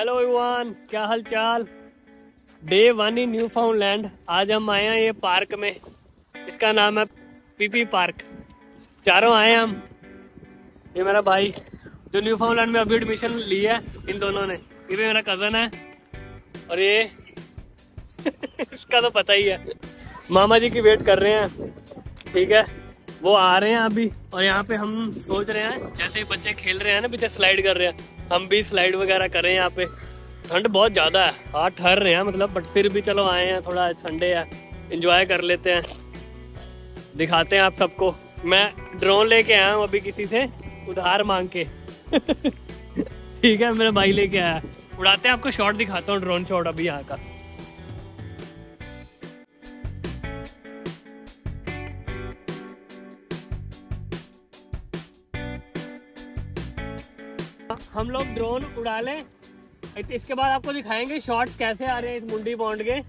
Hello everyone, क्या हाल चाल। Day 1 in Newfoundland. आज हम आए हैं ये पार्क में, इसका नाम है पीपी पार्क। चारों आए हैं हम। ये मेरा भाई जो न्यू फाउंडलैंड में अभी एडमिशन लिया है, इन दोनों ने। ये भी मेरा कजन है और ये इसका तो पता ही है। मामा जी की वेट कर रहे हैं, ठीक है, वो आ रहे हैं अभी। और यहाँ पे हम सोच रहे हैं, जैसे ही बच्चे खेल रहे हैं ना, पीछे स्लाइड कर रहे हैं, हम भी स्लाइड वगैरह करें। यहाँ पे ठंड बहुत ज़्यादा है, हाथ ठहर रहे हैं मतलब, बट फिर भी चलो आए हैं, थोड़ा संडे है, एंजॉय कर लेते हैं। दिखाते हैं आप सबको। मैं ड्रोन लेके आया हूँ अभी किसी से उधार मांग के ठीक है, मेरा भाई लेके आया। उड़ाते हैं, आपको शॉट दिखाता हूँ, ड्रोन शॉट अभी यहाँ का। हम लोग ड्रोन उड़ा लें, इसके बाद आपको दिखाएंगे शॉट्स कैसे आ रहे हैं इस मुंडी पॉन्ड के।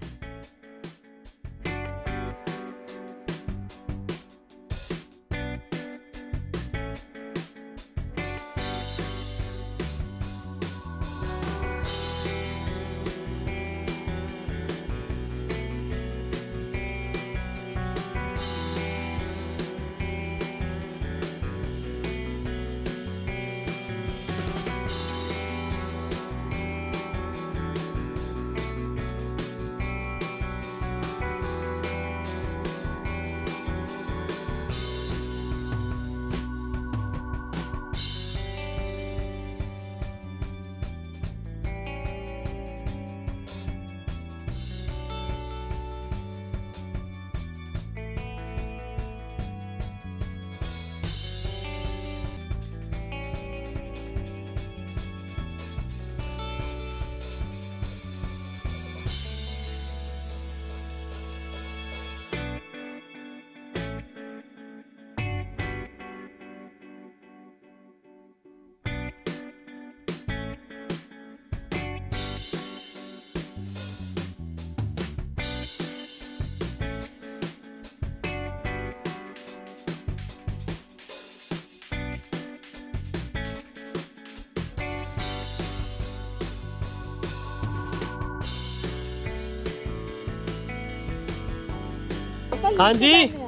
हाँ जी,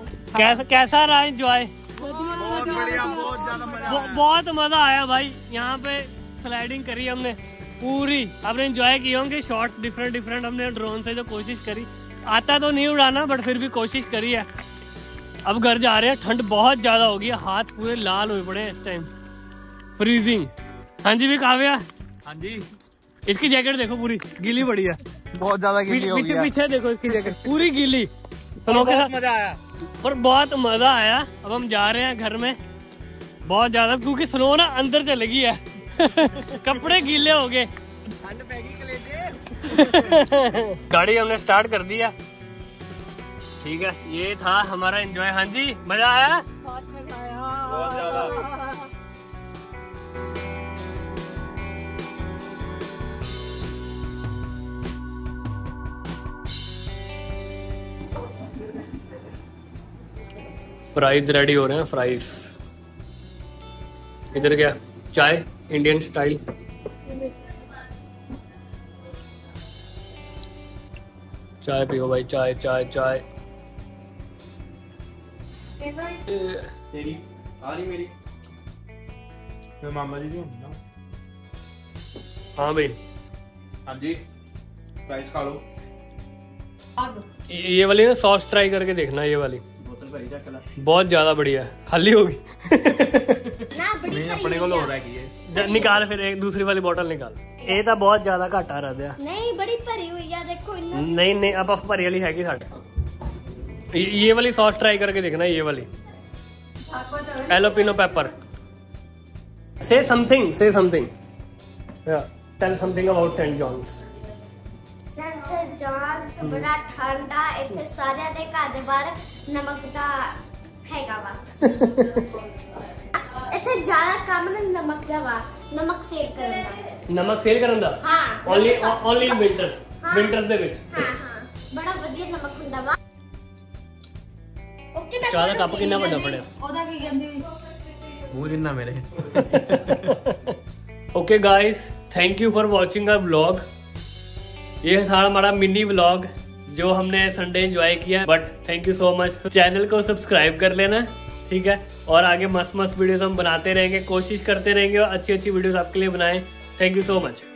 कैसा रहा एंजॉय? बहुत बढ़िया, बहुत ज्यादा मजा आया। बहुत मजा आया भाई। यहाँ पे स्लाइडिंग करी हमने पूरी, आपने एंजॉय किए होंगे। शॉट्स डिफरेंट हमने ड्रोन से जो कोशिश करी। आता तो नहीं उड़ाना, बट फिर भी कोशिश करी है। अब घर जा रहे हैं, ठंड बहुत ज्यादा होगी, हाथ पूरे लाल हुए पड़े हैं इस टाइम, फ्रीजिंग। हाँ जी भी काव्या। हाँ जी, इसकी जैकेट देखो, पूरी गीली पड़ी है, बहुत ज्यादा गीली हो गई है। पीछे देखो, इसकी जैकेट पूरी गीली। बहुत मजा आया, पर बहुत मजा आया। अब हम जा रहे हैं घर में, बहुत ज्यादा, क्योंकि स्नो ना अंदर चलेगी है कपड़े गीले हो गए। ठंड पैगी कलेजे। गाड़ी हमने स्टार्ट कर दिया, ठीक है। ये था हमारा एंजॉय। हाँ जी, मजा आया, बहुत मजा आया, बहुत ज्यादा। फ्राइज रेडी हो रहे हैं, फ्राइज। इधर क्या, चाय इंडियन स्टाइल। चाय पियो भाई, चाय चाय चाय। तेरी आ रही मेरी, मैं मामा जी भी हूँ ना। हाँ भाई, हाँ जी, फ्राइज खा लो। ये वाली ना सॉस ट्राई करके देखना, ये वाली बोतल भरी जा, चला। बहुत ज्यादा बढ़िया है, खाली होगी नहीं, अपने को लो रहा है कि ये निकाल, फिर एक दूसरी वाली बोतल निकाल। ये तो बहुत ज्यादा घट आ रहा है। नहीं, बड़ी भरी हुई है, देखो। नहीं अब भरी वाली हैगी साढ़े। ये वाली सॉस ट्राई करके देखना, ये वाली jalapeno pepper. Say something tell something about Saint John's. Saint John's बड़ा ठंडा, इतने सारे दे घर दे बाहर नमक दा हैगा वा इतने ज्यादा काम ना नमक दा वा, नमक सेल करन दा। हाँ, ओनली विंटर्स दे विच। हाँ, बड़ा ਵਧੀਆ ਨਮਕ ਹੁੰਦਾ ਵਾ। ਓਕੇ, ਚਾਹ ਦਾ ਕੱਪ ਕਿੰਨਾ ਵੱਡਾ ਫੜਿਆ? ਉਹਦਾ ਕੀ ਕਹਿੰਦੀ? मुंह जिन्ना मेरे। Okay guys, thank you for watching our vlog. ये था हमारा मिनी व्लॉग जो हमने संडे एंजॉय किया, but thank you so much. Channel को सब्सक्राइब कर लेना, ठीक है, और आगे मस्त मस्त वीडियोस हम बनाते रहेंगे, कोशिश करते रहेंगे और अच्छी अच्छी वीडियोस आपके लिए बनाएं। Thank you so much.